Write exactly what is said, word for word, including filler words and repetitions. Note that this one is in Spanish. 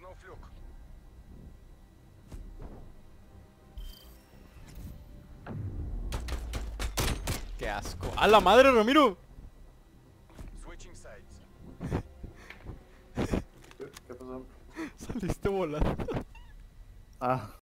Qué asco. ¡A la madre, Ramiro! ¿Qué, qué pasó? Saliste volando. Ah.